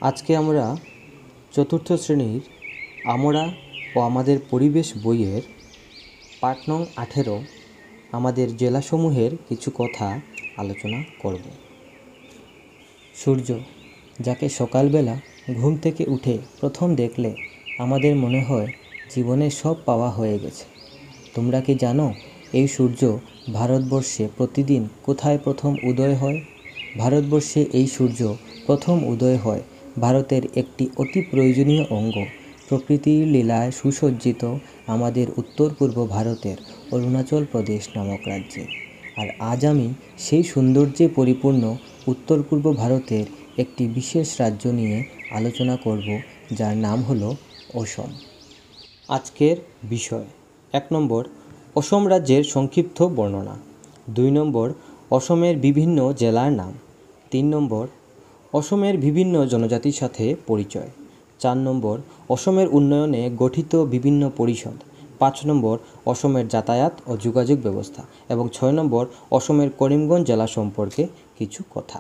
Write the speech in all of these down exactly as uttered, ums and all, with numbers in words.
আজকে আমরা চতুর্থ শ্রেণীর আমরা ও আমাদের পরিবেশ বইয়ের পাঠ নং আঠেরো আমাদের জেলাসমূহের কিছু কথা আলোচনা করব। সূর্য, যাকে সকালবেলা ঘুম থেকে উঠে প্রথম দেখলে আমাদের মনে হয় জীবনে সব পাওয়া হয়ে গেছে। তোমরা কি জানো এই সূর্য ভারতবর্ষে প্রতিদিন কোথায় প্রথম উদয় হয়? ভারতবর্ষে এই সূর্য প্রথম উদয় হয় ভারতের একটি অতি প্রয়োজনীয় অঙ্গ, প্রকৃতির লীলায় সুসজ্জিত আমাদের উত্তর পূর্ব ভারতের অরুণাচল প্রদেশ নামক রাজ্যে। আর আজ আমি সেই সৌন্দর্যে পরিপূর্ণ উত্তর পূর্ব ভারতের একটি বিশেষ রাজ্য নিয়ে আলোচনা করব, যার নাম হলো অসম। আজকের বিষয়: এক নম্বর, অসম রাজ্যের সংক্ষিপ্ত বর্ণনা। দুই নম্বর, অসমের বিভিন্ন জেলার নাম। তিন নম্বর, অসমের বিভিন্ন জনজাতির সাথে পরিচয়। চার নম্বর, অসমের উন্নয়নে গঠিত বিভিন্ন পরিষদ। পাঁচ নম্বর, অসমের যাতায়াত ও যোগাযোগ ব্যবস্থা। এবং ছয় নম্বর, অসমের করিমগঞ্জ জেলা সম্পর্কে কিছু কথা।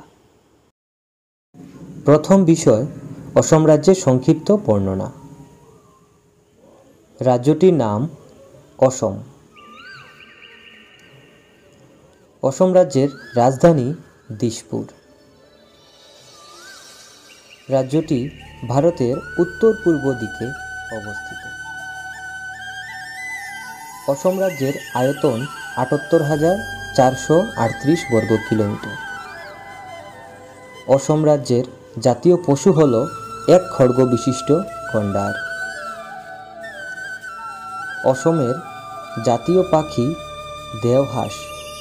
প্রথম বিষয়, অসম রাজ্যের সংক্ষিপ্ত বর্ণনা। রাজ্যটির নাম অসম। অসম রাজ্যের রাজধানী দিসপুর। রাজ্যটি ভারতের উত্তর পূর্ব দিকে অবস্থিত। অসম রাজ্যের আয়তন আটাত্তর হাজার চারশো আটত্রিশ বর্গ কিলোমিটার। অসম রাজ্যের জাতীয় পশু হল এক খড়গ বিশিষ্ট গন্ডার। অসমের জাতীয় পাখি দেওহাঁস।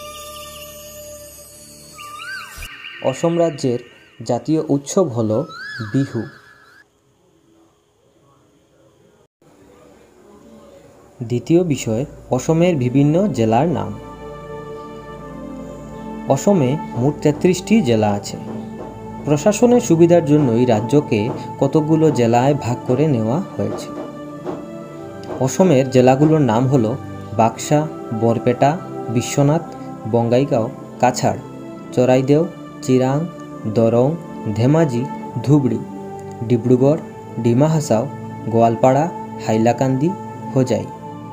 অসম রাজ্যের জাতীয় উৎসব হল বিহু। দ্বিতীয় বিষয়, অসমের বিভিন্ন জেলার নাম। অসমে মোট তেত্রিশটি জেলা আছে। প্রশাসনের সুবিধার জন্যই রাজ্যকে কতগুলো জেলায় ভাগ করে নেওয়া হয়েছে। অসমের জেলাগুলোর নাম হল বাক্সা, বরপেটা, বিশ্বনাথ, বঙ্গাইগাঁও, কাছাড়, চরাইদেও, চিরাং, দরং, ধেমাজি, ধুবড়ি, ডিব্রুগড়, ডিমা হাসাও, গোয়ালপাড়া, হাইলাকান্দি, হোজাই।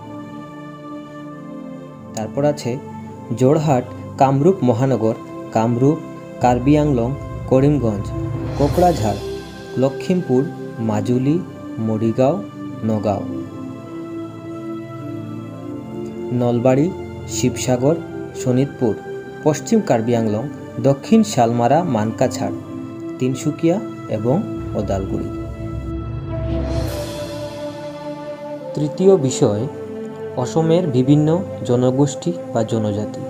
তারপর আছে জোড়হাট, কামরূপ মহানগর, কামরূপ, কার্বি আংলং, করিমগঞ্জ, কোকড়াঝাড়, লক্ষিমপুর, মাজুলি, মরিগাঁও, নগাঁও। নলবাড়ি, শিবসাগর, শোনিতপুর, পশ্চিম কার্বি আংলং, দক্ষিণ শালমারা, মানকাছাড়, তিনসুকিয়া এবং ওদালগুড়ি। তৃতীয় বিষয়, অসমের বিভিন্ন জনগোষ্ঠী বা জনজাতি।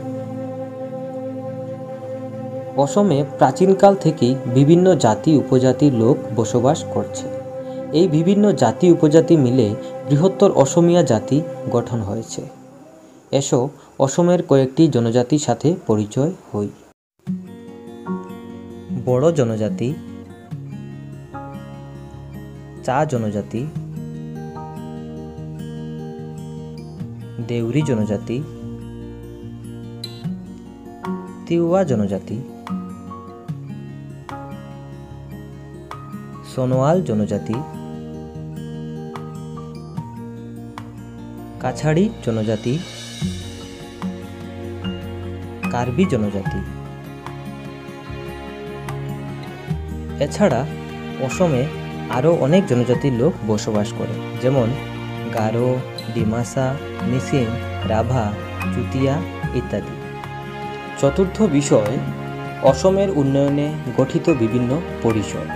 অসমে প্রাচীনকাল থেকেই বিভিন্ন জাতি উপজাতির লোক বসবাস করছে। এই বিভিন্ন জাতি উপজাতি মিলে বৃহত্তর অসমিয়া জাতি গঠন হয়েছে। এসো অসমের কয়েকটি জনজাতির সাথে পরিচয় হই। বড় জনজাতি, চা জনজাতি, দেউরি জনজাতি, তিওয়া জনজাতি, সোনোয়াল জনজাতি, কাছাড়ি জনজাতি, কার্বি জনজাতি। এছাড়া অসমে আরও অনেক জনজাতির লোক বসবাস করে, যেমন গারো, ডিমাসা, মিসিং, রাভা, চুতিয়া ইত্যাদি। চতুর্থ বিষয়, অসমের উন্নয়নে গঠিত বিভিন্ন পরিষদ।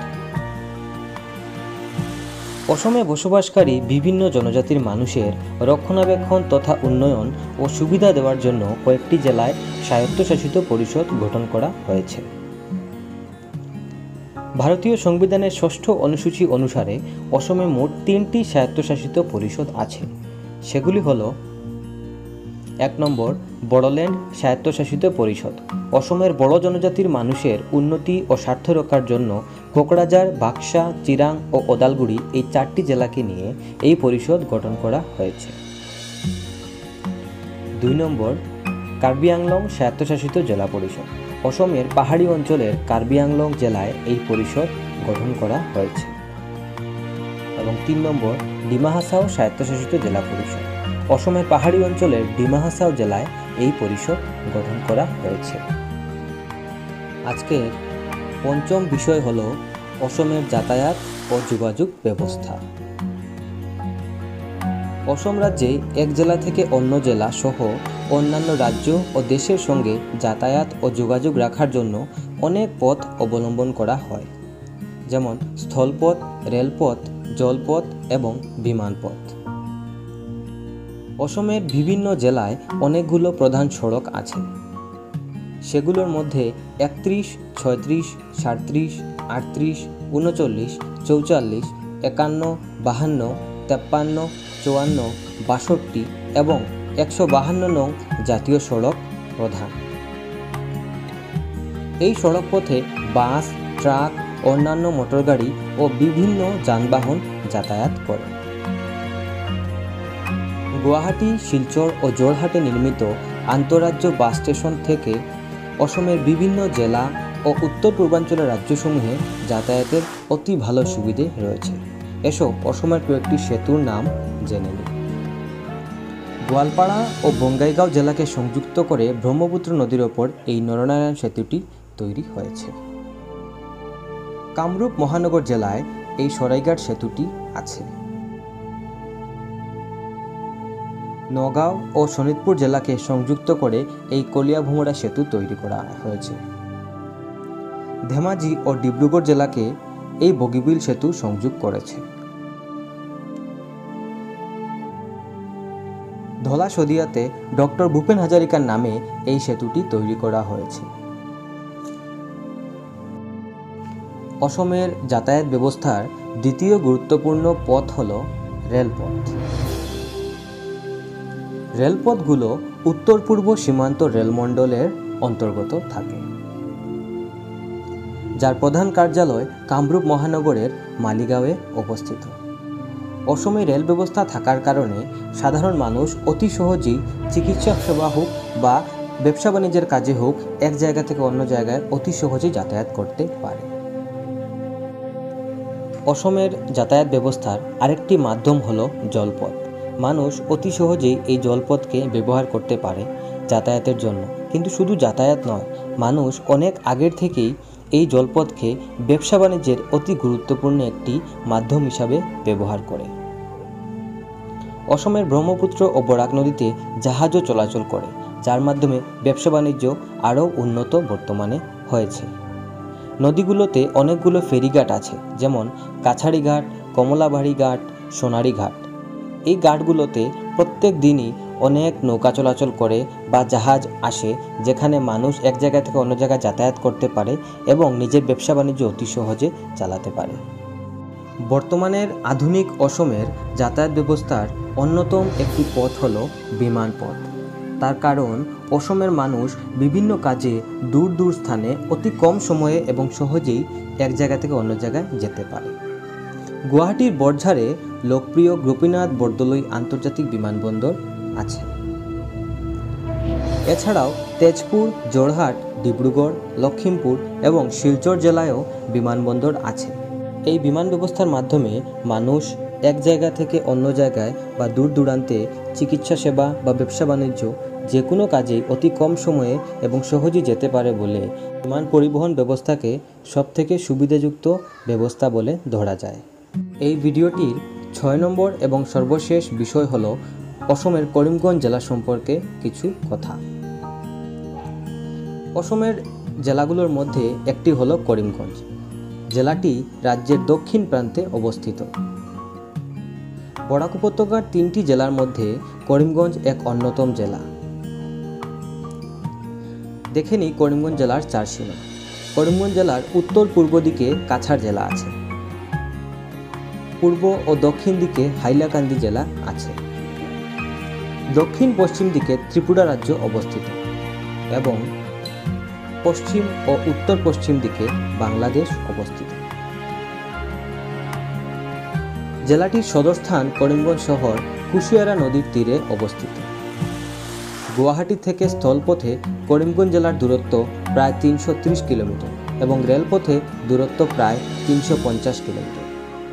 অসমে বসবাসকারী বিভিন্ন জনজাতির মানুষের রক্ষণাবেক্ষণ তথা উন্নয়ন ও সুবিধা দেওয়ার জন্য কয়েকটি জেলায় স্বায়ত্তশাসিত পরিষদ গঠন করা হয়েছে। ভারতীয় সংবিধানের ষষ্ঠ অনুসূচি অনুসারে অসমে মোট তিনটি স্বায়ত্তশাসিত পরিষদ আছে। সেগুলি হল: এক নম্বর, বড়োল্যান্ড স্বায়ত্তশাসিত পরিষদ। অসমের বড় জনজাতির মানুষের উন্নতি ও স্বার্থ রক্ষার জন্য কোকড়াঝাড়, বাক্সা, চিরাং ও ওদালগুড়ি এই চারটি জেলাকে নিয়ে এই পরিষদ গঠন করা হয়েছে। দুই নম্বর, কার্বি আংলং স্বায়ত্তশাসিত জেলা পরিষদ। অসমের পাহাড়ি অঞ্চলের কার্বি আংলং জেলায় এই পরিষদ গঠন করা হয়েছে। এবং তিন নম্বর ডিমা হাসাও স্বায়ত্তশাসিত জেলা পরিষদ। অসমের পাহাড়ি অঞ্চলের ডিমা হাসাও জেলায় এই পরিষদ গঠন করা হয়েছে। আজকের পঞ্চম বিষয় হল অসমের যাতায়াত ও যোগাযোগ ব্যবস্থা। অসম রাজ্যে এক জেলা থেকে অন্য জেলা সহ অন্যান্য রাজ্য ও দেশের সঙ্গে যাতায়াত ও যোগাযোগ রাখার জন্য অনেক পথ অবলম্বন করা হয়, যেমন স্থলপথ, রেলপথ, জলপথ এবং বিমানপথ। অসমের বিভিন্ন জেলায় অনেকগুলো প্রধান সড়ক আছে। সেগুলোর মধ্যে একত্রিশ, ছয়ত্রিশ, সাঁত্রিশ, আটত্রিশ, উনচল্লিশ, চৌচল্লিশ, একান্ন, বাহান্ন, তেপ্পান্ন, চুয়ান্ন, বাষট্টি এবং একশো বাহান্ন নং জাতীয় সড়ক প্রধান। এই সড়ক পথে বাস, ট্রাক, অন্যান্য মোটরগাড়ি ও বিভিন্ন যানবাহন যাতায়াত করে। গুয়াহাটি, শিলচর ও জোরহাটে নির্মিত আন্তঃরাজ্য বাস স্টেশন থেকে অসমের বিভিন্ন জেলা ও উত্তর পূর্বাঞ্চলের রাজ্যসমূহে যাতায়াতের অতি ভালো সুবিধে রয়েছে। এসো অসমের কয়েকটি সেতুর নাম জেনে নিই। গোয়ালপাড়া ও বঙ্গাইগাঁও জেলাকে সংযুক্ত করে ব্রহ্মপুত্র নদীর ওপর এই নরনারায়ণ সেতুটি তৈরি হয়েছে। কামরূপ মহানগর জেলায় এই সরাইঘাট সেতুটি আছে। নগাঁও ও শোণিতপুর জেলাকে সংযুক্ত করে এই কলিয়াভোমরা সেতু তৈরি করা হয়েছে। ধেমাজি ও ডিব্রুগড় জেলাকে এই বগিবিল সেতু সংযোগ করেছে। ধলা সদিয়াতে ডক্টর ভূপেন হাজারিকার নামে এই সেতুটি তৈরি করা হয়েছে। অসমের যাতায়াত ব্যবস্থার দ্বিতীয় গুরুত্বপূর্ণ পথ হল রেলপথ। রেলপথগুলো উত্তর পূর্ব সীমান্ত রেলমণ্ডলের অন্তর্গত থাকে, যার প্রধান কার্যালয় কামরূপ মহানগরের মালিগাঁওয়ে অবস্থিত। অসমে রেল ব্যবস্থা থাকার কারণে সাধারণ মানুষ অতি সহজেই চিকিৎসা সেবা হোক বা ব্যবসা বাণিজ্যের কাজে হোক এক জায়গা থেকে অন্য জায়গায় অতি সহজেই যাতায়াত করতে পারে। অসমের যাতায়াত ব্যবস্থার আরেকটি মাধ্যম হল জলপথ। মানুষ অতি সহজেই এই জলপথকে ব্যবহার করতে পারে যাতায়াতের জন্য। কিন্তু শুধু যাতায়াত নয়, মানুষ অনেক আগের থেকেই এই জলপথকে ব্যবসা বাণিজ্যের অতি গুরুত্বপূর্ণ একটি মাধ্যম হিসাবে ব্যবহার করে। অসমের ব্রহ্মপুত্র ও বরাক নদীতে জাহাজও চলাচল করে, যার মাধ্যমে ব্যবসা বাণিজ্য আরও উন্নত বর্তমানে হয়েছে। নদীগুলোতে অনেকগুলো ফেরিঘাট আছে, যেমন কাছাড়ি ঘাট, কমলাবাড়ি ঘাট, সোনারি ঘাট। এই ঘাটগুলোতে প্রত্যেক দিনই অনেক নৌকা চলাচল করে বা জাহাজ আসে, যেখানে মানুষ এক জায়গা থেকে অন্য জায়গায় যাতায়াত করতে পারে এবং নিজের ব্যবসা বাণিজ্য অতি সহজে চালাতে পারে। বর্তমানের আধুনিক অসমের যাতায়াত ব্যবস্থার অন্যতম একটি পথ হল বিমানপথ। তার কারণ অসমের মানুষ বিভিন্ন কাজে দূর দূর স্থানে অতি কম সময়ে এবং সহজেই এক জায়গা থেকে অন্য জায়গায় যেতে পারে। গুয়াহাটির বড়ঝাড়ে লোকপ্রিয় গোপীনাথ বরদলৈ আন্তর্জাতিক বিমানবন্দর আছে। এছাড়াও তেজপুর, জোরহাট, ডিব্রুগড়, লখিমপুর এবং শিলচর জেলায়ও বিমানবন্দর আছে। এই বিমান ব্যবস্থার মাধ্যমে মানুষ এক জায়গা থেকে অন্য জায়গায় বা দূর দূরান্তে চিকিৎসা সেবা বা ব্যবসা বাণিজ্য যে কোনো কাজেই অতি কম সময়ে এবং সহজেই যেতে পারে বলে বিমান পরিবহন ব্যবস্থাকে সবথেকে সুবিধাযুক্ত ব্যবস্থা বলে ধরা যায়। এই ভিডিওটির ছয় নম্বর এবং সর্বশেষ বিষয় হল অসমের করিমগঞ্জ জেলা সম্পর্কে কিছু কথা। অসমের জেলাগুলোর মধ্যে একটি হলো করিমগঞ্জ। জেলাটি রাজ্যের দক্ষিণ প্রান্তে অবস্থিত। বরাক উপত্যকার তিনটি জেলার মধ্যে করিমগঞ্জ এক অন্যতম জেলা। দেখে নিই করিমগঞ্জ জেলার চার সীমা। করিমগঞ্জ জেলার উত্তর পূর্ব দিকে কাছাড় জেলা আছে, পূর্ব ও দক্ষিণ দিকে হাইলাকান্দি জেলা আছে, দক্ষিণ পশ্চিম দিকে ত্রিপুরা রাজ্য অবস্থিত এবং পশ্চিম ও উত্তর পশ্চিম দিকে বাংলাদেশ অবস্থিত। জেলাটির সদরস্থান করিমগঞ্জ শহর কুশিয়ারা নদীর তীরে অবস্থিত। গুয়াহাটি থেকে স্থলপথে করিমগঞ্জ জেলার দূরত্ব প্রায় তিনশো ত্রিশ কিলোমিটার। এবং রেলপথে দূরত্ব প্রায় তিনশো পঞ্চাশ কিলোমিটার।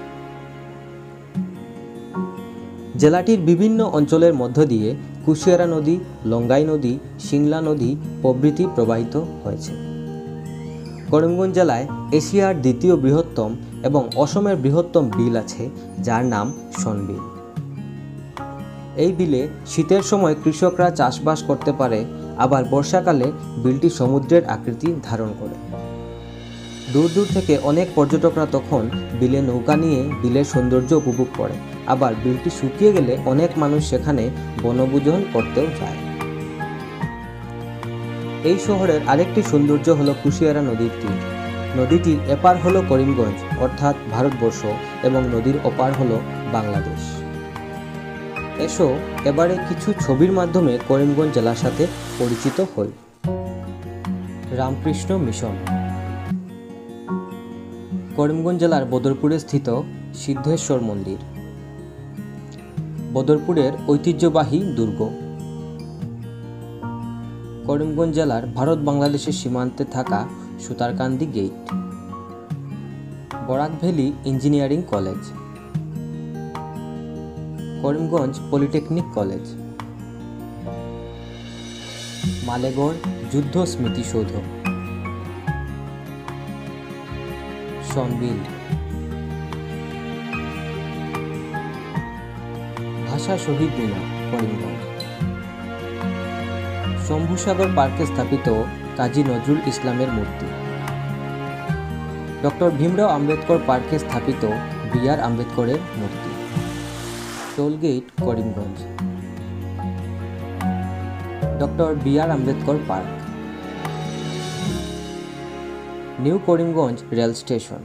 জেলাটির বিভিন্ন অঞ্চলের মধ্য দিয়ে কুশিয়ারা নদী, লঙ্গাই নদী, সিংলা নদী প্রভৃতি প্রবাহিত হয়েছে। করিমগঞ্জ জেলায় এশিয়ার দ্বিতীয় বৃহত্তম এবং অসমের বৃহত্তম বিল আছে, যার নাম শোনবিল। এই বিলে শীতের সময় কৃষকরা চাষবাস করতে পারে, আবার বর্ষাকালে বিলটি সমুদ্রের আকৃতি ধারণ করে। দূর দূর থেকে অনেক পর্যটকরা তখন বিলে নৌকা নিয়ে বিলের সৌন্দর্য উপভোগ করে। আবার বিলটি শুকিয়ে গেলে অনেক মানুষ সেখানে বনভোজন করতেও যায়। এই শহরের আরেকটি সৌন্দর্য হলো কুশিয়ারা নদীর তীর। নদীটির এপার হলো করিমগঞ্জ অর্থাৎ ভারতবর্ষ এবং নদীর ওপার হলো বাংলাদেশ। এসো এবারে কিছু ছবির মাধ্যমে করিমগঞ্জ জেলার সাথে পরিচিত হই। রামকৃষ্ণ মিশন। করিমগঞ্জ জেলার বদরপুরে স্থিত সিদ্ধেশ্বর মন্দির, বদরপুরের ঐতিহ্যবাহী দুর্গ। করিমগঞ্জ জেলার ভারত বাংলাদেশের সীমান্তে থাকা Sutarkandi gate, Barak valley engineering college, Karimganj polytechnic college, Malegarh যুদ্ধ স্মৃতিসৌধ, শোনবিল, ভাষা শহীদ মিনার করিমগঞ্জ, শম্ভুসাগর পার্কে স্থাপিত কাজী নজরুল ইসলামের মূর্তি, ডক্টর ভীমরাও আম্বেদকর পার্কে স্থাপিত বি আর আম্বেদকরের মূর্তি, tollgate Karimganj, doctor B R Ambedkar park, new Karimganj rail station.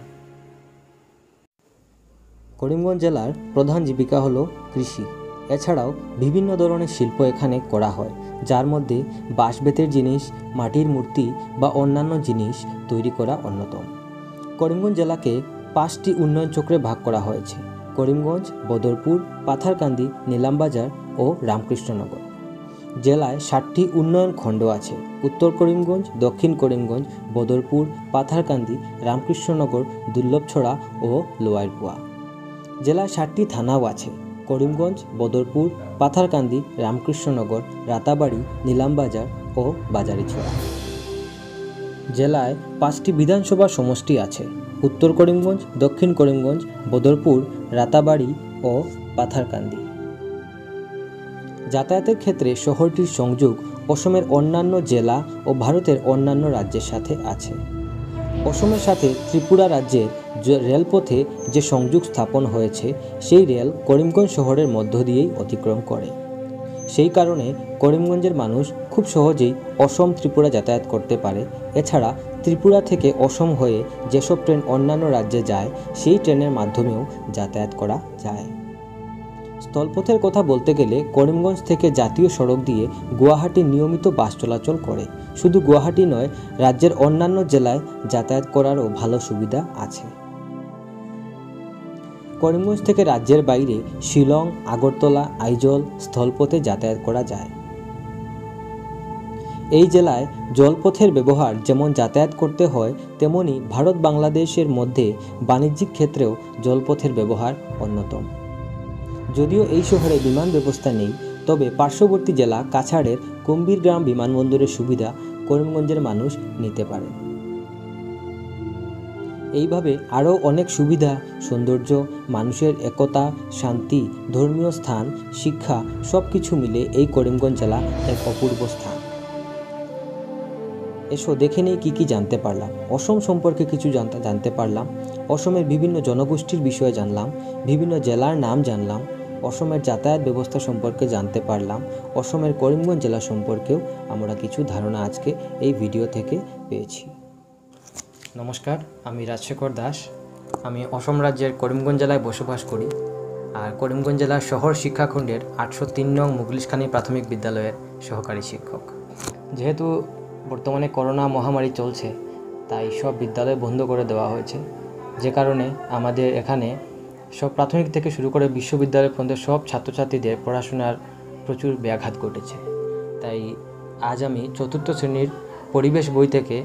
Karimganj জেলার প্রধান জীবিকা হলো কৃষি। এছাড়াও বিভিন্ন ধরনের শিল্প এখানে করা হয়, যার মধ্যে বাঁশ বেতের জিনিস, মাটির মূর্তি বা অন্যান্য জিনিস তৈরি করা অন্যতম। করিমগঞ্জ জেলাকে পাঁচটি উন্নয়ন চক্রে ভাগ করা হয়েছে: করিমগঞ্জ, বদরপুর, পাথারকান্দি, নিলামবাজার ও রামকৃষ্ণনগর। জেলায় ষাটটি উন্নয়ন খণ্ড আছে: উত্তর করিমগঞ্জ, দক্ষিণ করিমগঞ্জ, বদরপুর, পাথারকান্দি, রামকৃষ্ণনগর, দুর্লভছড়া ও লোয়ারপুয়া। জেলায় ষাটটি থানাও আছে: করিমগঞ্জ, বদরপুর, পাথারকান্দি, রামকৃষ্ণনগর, রাতাবাড়ি, নিলামবাজার ও বাজারিছড়া। জেলায় পাঁচটি বিধানসভা সমষ্টি আছে: উত্তর করিমগঞ্জ, দক্ষিণ করিমগঞ্জ, বদরপুর, রাতাবাড়ি ও পাথারকান্দি। যাতায়াতের ক্ষেত্রে শহরটির সংযোগ অসমের অন্যান্য জেলা ও ভারতের অন্যান্য রাজ্যের সাথে আছে। অসমের সাথে ত্রিপুরা রাজ্যের রেলপথে যে সংযোগ স্থাপন হয়েছে, সেই রেল করিমগঞ্জ শহরের মধ্য দিয়েই অতিক্রম করে। সেই কারণে করিমগঞ্জের মানুষ খুব সহজেই অসম ত্রিপুরা যাতায়াত করতে পারে। এছাড়া ত্রিপুরা থেকে অসম হয়ে যেসব ট্রেন অন্যান্য রাজ্যে যায়, সেই ট্রেনের মাধ্যমেও যাতায়াত করা যায়। স্থলপথের কথা বলতে গেলে করিমগঞ্জ থেকে জাতীয় সড়ক দিয়ে গুয়াহাটি নিয়মিত বাস চলাচল করে। শুধু গুয়াহাটি নয়, রাজ্যের অন্যান্য জেলায় যাতায়াত করারও ভালো সুবিধা আছে। করিমগঞ্জ থেকে রাজ্যের বাইরে শিলং, আগরতলা, আইজল স্থলপথে যাতায়াত করা যায়। এই জেলায় জলপথের ব্যবহার যেমন যাতায়াত করতে হয়, তেমনি ভারত বাংলাদেশের মধ্যে বাণিজ্যিক ক্ষেত্রেও জলপথের ব্যবহার অন্যতম। যদিও এই শহরে বিমান ব্যবস্থা নেই, তবে পার্শ্ববর্তী জেলা কাছাড়ের কুম্ভীরগ্রাম বিমানবন্দরের সুবিধা করিমগঞ্জের মানুষ নিতে পারে। এইভাবে আরও অনেক সুবিধা, সৌন্দর্য, মানুষের একতা, শান্তি, ধর্মীয় স্থান, শিক্ষা সব কিছু মিলে এই করিমগঞ্জ জেলা এক অপূর্ব স্থান। এসো দেখে নেই কী কী জানতে পারলাম। অসম সম্পর্কে কিছু জানতে জানতে পারলাম, অসমের বিভিন্ন জনগোষ্ঠীর বিষয়ে জানলাম, বিভিন্ন জেলার নাম জানলাম, অসমের যাতায়াত ব্যবস্থা সম্পর্কে জানতে পারলাম, অসমের করিমগঞ্জ জেলা সম্পর্কেও আমরা কিছু ধারণা আজকে এই ভিডিও থেকে পেয়েছি। নমস্কার, আমি রাজশেখর দাস। আমি অসম রাজ্যের করিমগঞ্জ জেলায় বসবাস করি। আর করিমগঞ্জ জেলার শহর শিক্ষাখণ্ডের আটশো তিন নং মুগলিশখানি প্রাথমিক বিদ্যালয়ের সহকারী শিক্ষক। যেহেতু বর্তমানে করোনা মহামারী চলছে, তাই সব বিদ্যালয় বন্ধ করে দেওয়া হয়েছে, যে কারণে আমাদের এখানে সব প্রাথমিক থেকে শুরু করে বিশ্ববিদ্যালয় পর্যন্ত সব ছাত্রছাত্রীদের পড়াশোনার প্রচুর ব্যাঘাত ঘটেছে। তাই আজ আমি চতুর্থ শ্রেণীর পরিবেশ বই থেকে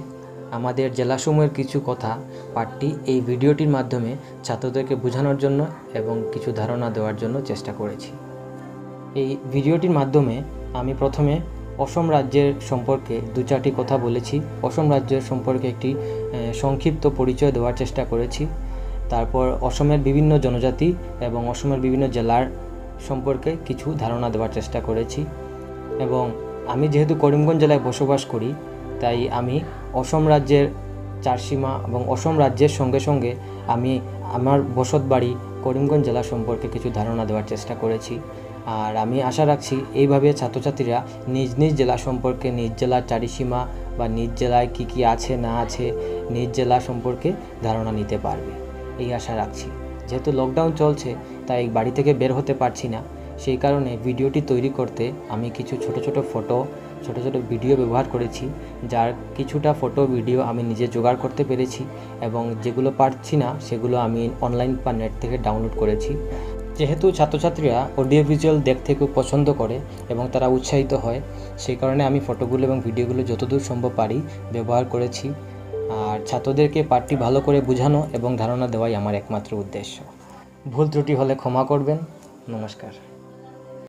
আমাদের জেলাসমূহের কিছু কথা পাঠটি এই ভিডিওটির মাধ্যমে ছাত্রদেরকে বোঝানোর জন্য এবং কিছু ধারণা দেওয়ার জন্য চেষ্টা করেছি। এই ভিডিওটির মাধ্যমে আমি প্রথমে অসম রাজ্যের সম্পর্কে দু চারটি কথা বলেছি। অসম রাজ্যের সম্পর্কে একটি সংক্ষিপ্ত পরিচয় দেওয়ার চেষ্টা করেছি। তারপর অসমের বিভিন্ন জনজাতি এবং অসমের বিভিন্ন জেলার সম্পর্কে কিছু ধারণা দেওয়ার চেষ্টা করেছি। এবং আমি যেহেতু করিমগঞ্জ জেলায় বসবাস করি, তাই আমি অসম রাজ্যের চারসীমা এবং অসম রাজ্যের সঙ্গে সঙ্গে আমি আমার বসত বাড়ি করিমগঞ্জ জেলা সম্পর্কে কিছু ধারণা দেওয়ার চেষ্টা করেছি। আর আমি আশা রাখছি এইভাবে ছাত্রছাত্রীরা নিজ নিজ জেলা সম্পর্কে, নিজ জেলার চারিসীমা বা নিজ জেলায় কী কী আছে না আছে, নিজ জেলা সম্পর্কে ধারণা নিতে পারবে, এই আশা রাখছি। যেহেতু লকডাউন চলছে, তাই বাড়ি থেকে বের হতে পারছি না, সেই কারণে ভিডিওটি তৈরি করতে আমি কিছু ছোট ছোট ফটো, ছোট ছোট ভিডিও ব্যবহার করেছি, যার কিছুটা ফটো ভিডিও আমি নিজে জোগাড় করতে পেরেছি এবং যেগুলো পারছি না সেগুলো আমি অনলাইন বা নেট থেকে ডাউনলোড করেছি। যেহেতু ছাত্রছাত্রীরা অডিও ভিজুয়াল দেখতে খুব পছন্দ করে এবং তারা উৎসাহিত হয়, সেই কারণে আমি ফটোগুলো এবং ভিডিওগুলো যতদূর সম্ভব পারি ব্যবহার করেছি। আর ছাত্রদেরকে পাঠটি ভালো করে বোঝানো এবং ধারণা দেওয়াই আমার একমাত্র উদ্দেশ্য। ভুল ত্রুটি হলে ক্ষমা করবেন। নমস্কার।